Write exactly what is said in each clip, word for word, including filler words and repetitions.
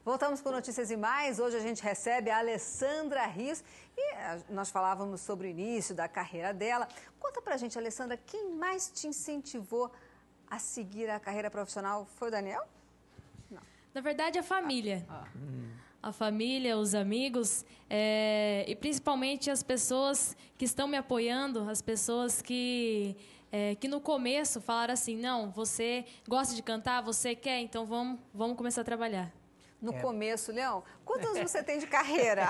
Voltamos com Notícias e Mais. Hoje a gente recebe a Alessandra Rios e nós falávamos sobre o início da carreira dela. Conta pra gente, Alessandra, quem mais te incentivou a seguir a carreira profissional? Foi o Daniel? Não. Na verdade, a família. Ah. Ah. Hum. A família, os amigos é, e principalmente as pessoas que estão me apoiando, as pessoas que, é, que no começo falaram assim, não, você gosta de cantar, você quer, então vamos, vamos começar a trabalhar. No é. começo, Leão, quantos anos você tem de carreira?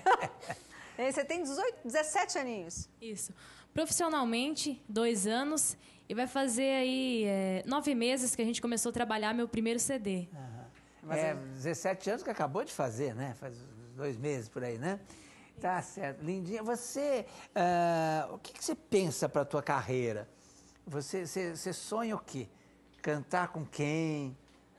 Você tem dezoito, dezessete aninhos. Isso. Profissionalmente, dois anos e vai fazer aí é, nove meses que a gente começou a trabalhar meu primeiro C D. Aham. Mas é, dezessete anos que acabou de fazer, né? Faz dois meses por aí, né? Tá certo. Lindinha, você... Uh, o que, que você pensa para a tua carreira? Você, você, você sonha o quê? Cantar com quem?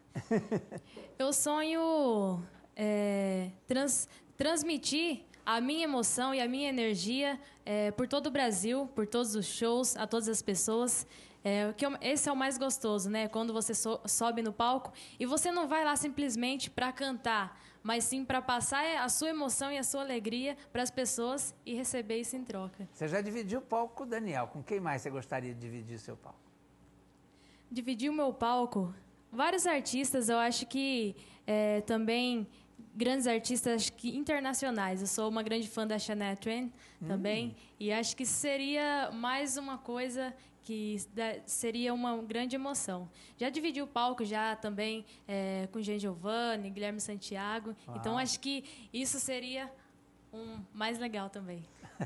Eu sonho é, trans, transmitir a minha emoção e a minha energia é, por todo o Brasil, por todos os shows, a todas as pessoas. É, que eu, esse é o mais gostoso, né? Quando você so, sobe no palco e você não vai lá simplesmente para cantar, mas sim para passar a sua emoção e a sua alegria para as pessoas e receber isso em troca. Você já dividiu o palco com o Daniel. Com quem mais você gostaria de dividir o seu palco? Dividir o meu palco? Vários artistas, eu acho que é, também grandes artistas que internacionais. Eu sou uma grande fã da Shania Twain também, hum. e acho que seria mais uma coisa que seria uma grande emoção. Já dividi o palco já também é, com Jean Giovanni, Guilherme Santiago, Uau. Então acho que isso seria um mais legal também.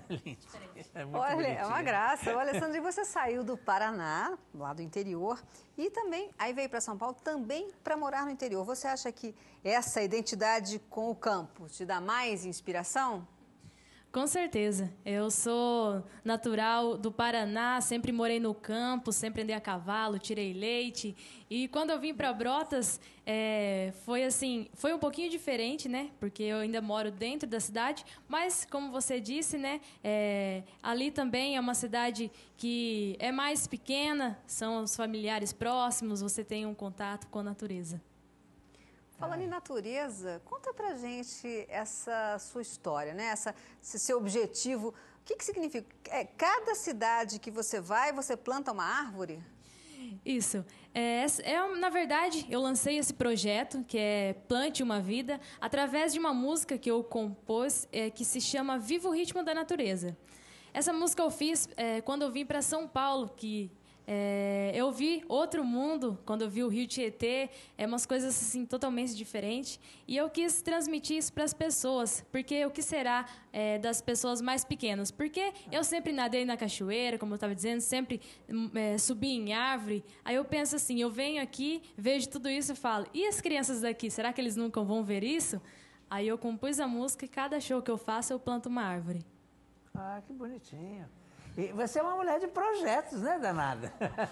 É muito Olha, é uma graça. O Alessandro, você saiu do Paraná, lá do interior, e também aí veio para São Paulo também para morar no interior. Você acha que essa identidade com o campo te dá mais inspiração? Com certeza. Eu sou natural do Paraná, sempre morei no campo, sempre andei a cavalo, tirei leite. E quando eu vim para Brotas, é, foi assim, foi um pouquinho diferente, né? Porque eu ainda moro dentro da cidade, mas como você disse, né? É, ali também é uma cidade que é mais pequena, são os familiares próximos, você tem um contato com a natureza. Falando em natureza, conta pra gente essa sua história, né? Essa, esse seu objetivo. O que, que significa? É, cada cidade que você vai, você planta uma árvore? Isso. É, é, na verdade, eu lancei esse projeto, que é Plante uma Vida, através de uma música que eu compus, é, que se chama Viva o Ritmo da Natureza. Essa música eu fiz é, quando eu vim para São Paulo, que... É, eu vi outro mundo quando eu vi o Rio Tietê, é umas coisas assim totalmente diferentes, e eu quis transmitir isso para as pessoas, porque o que será é, das pessoas mais pequenas? Porque eu sempre nadei na cachoeira, como eu estava dizendo, sempre é, subi em árvore. Aí eu penso assim, eu venho aqui, vejo tudo isso e falo, e as crianças daqui, será que eles nunca vão ver isso? Aí eu compus a música e cada show que eu faço eu planto uma árvore. Ah, que bonitinho. E você é uma mulher de projetos, né, danada?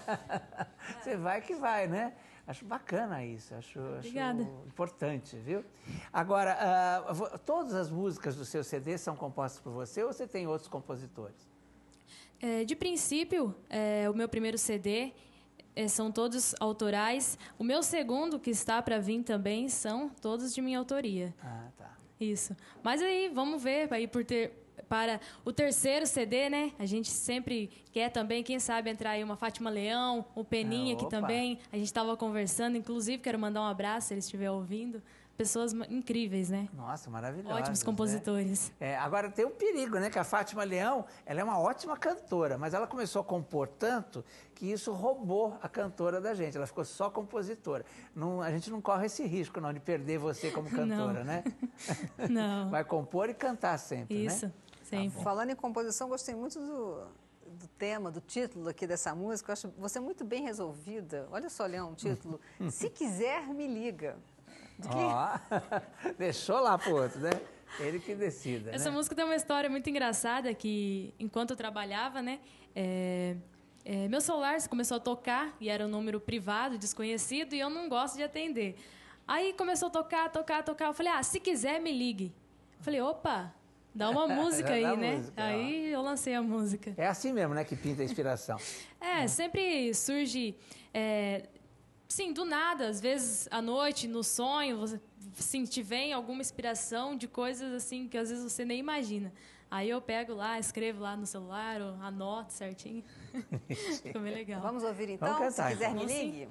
Você vai que vai, né? Acho bacana isso, acho, acho importante, viu? Agora, uh, todas as músicas do seu C D são compostas por você ou você tem outros compositores? É, de princípio, é, o meu primeiro C D é, são todos autorais. O meu segundo, que está para vir também, são todos de minha autoria. Ah, tá. Isso. Mas aí, vamos ver, aí por ter... Para o terceiro C D, né? A gente sempre quer também, quem sabe, entrar aí uma Fátima Leão, o Peninha, ah, que também a gente estava conversando. Inclusive, quero mandar um abraço, se ele estiver ouvindo. Pessoas incríveis, né? Nossa, maravilhosas. Ótimos compositores. Né? É, agora, tem um perigo, né? Que a Fátima Leão, ela é uma ótima cantora, mas ela começou a compor tanto que isso roubou a cantora da gente. Ela ficou só compositora. Não, a gente não corre esse risco, não, de perder você como cantora, não. né? Não. Vai compor e cantar sempre, isso. né? Sempre. Tá Falando em composição, gostei muito do, do tema, do título aqui dessa música. Eu acho você muito bem resolvida. Olha só, Leão, o título. Se quiser, me liga. De que... oh, deixou lá pro outro, né? Ele que decida. Essa né? música tem uma história muito engraçada que, enquanto eu trabalhava, né? É, é, meu celular começou a tocar e era um número privado, desconhecido, e eu não gosto de atender. Aí começou a tocar, tocar, tocar. Eu falei, ah, se quiser, me ligue. Eu falei, opa... Dá uma música aí, né? Música, aí ó. Eu lancei a música. É assim mesmo, né? Que pinta a inspiração. É, sempre surge... É, sim, do nada. Às vezes, à noite, no sonho, você assim, te vem alguma inspiração de coisas assim que às vezes você nem imagina. Aí eu pego lá, escrevo lá no celular, ou anoto certinho. Ficou bem legal. Vamos ouvir então? Vamos cantar, Se quiser, então. me ligue.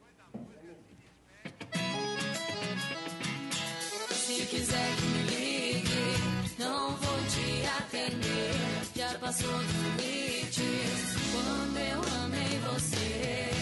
Se quiser que me ligue, não vou te atender. Já passou dos limites quando eu amei você.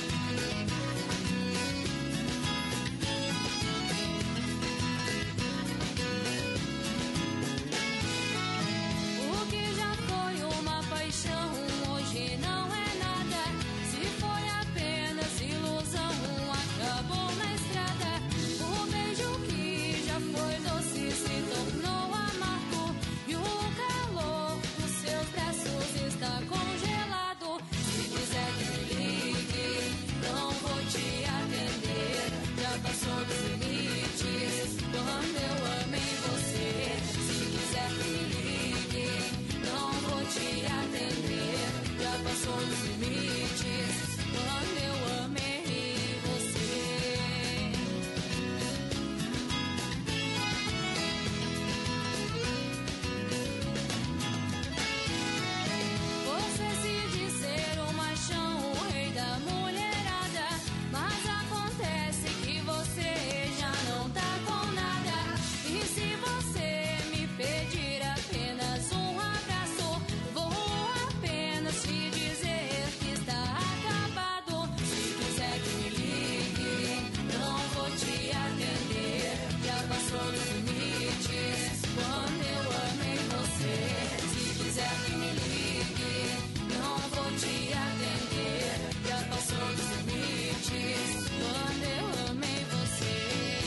O que já foi uma paixão, hoje não é nada. Se foi apenas ilusão, acabou na estrada. O beijo que já foi doce se tornou amargo, e o calor dos seus braços está congelado. Se quiser que me ligue, não vou te atender. Já passou dos limites quando eu amei você. Se quiser que me ligue, não vou te atender. Já passou dos limites quando eu amei você. Você se diz ser o machão, o rei da mulherada, mas acontece que você já não tá com nada. E se você me pedir apenas um abraço, vou apenas te dizer que está acabado. Se quiser que me ligue, não vou te atender. Já passou dos limites quando eu amei você. Se quiser que me ligue, não vou te atender. Já passou dos limites quando eu amei você.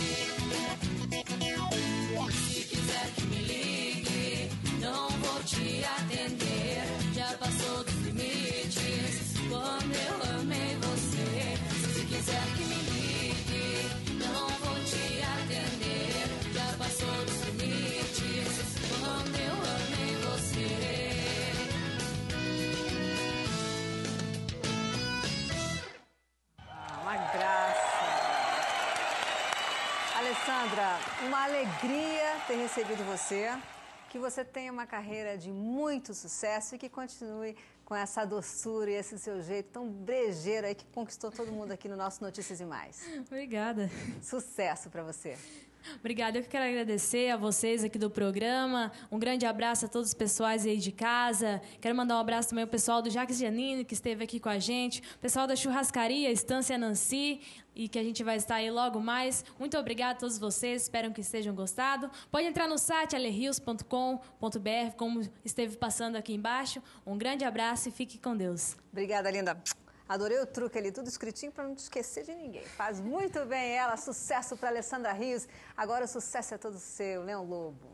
Se quiser que me ligue, não vou te atender. Já passou dos limites quando eu amei você. Se quiser que me ligue, não vou te atender. Já passou dos limites quando eu amei você. Ah, uma graça. Alessandra, uma alegria ter recebido você. Que você tenha uma carreira de muito sucesso e que continue com essa doçura e esse seu jeito tão brejeiro aí que conquistou todo mundo aqui no nosso Notícias e Mais. Obrigada. Sucesso para você. Obrigada, eu que quero agradecer a vocês aqui do programa, um grande abraço a todos os pessoais aí de casa, quero mandar um abraço também ao pessoal do Jacques Giannini, que esteve aqui com a gente, o pessoal da churrascaria Estância Nancy, e que a gente vai estar aí logo mais. Muito obrigada a todos vocês, espero que estejam gostado. Pode entrar no site ale rios ponto com ponto br, como esteve passando aqui embaixo. Um grande abraço e fique com Deus. Obrigada, linda. Adorei o truque ali, tudo escritinho para não te esquecer de ninguém. Faz muito bem ela. Sucesso para Alessandra Rios. Agora o sucesso é todo seu, Leão Lobo.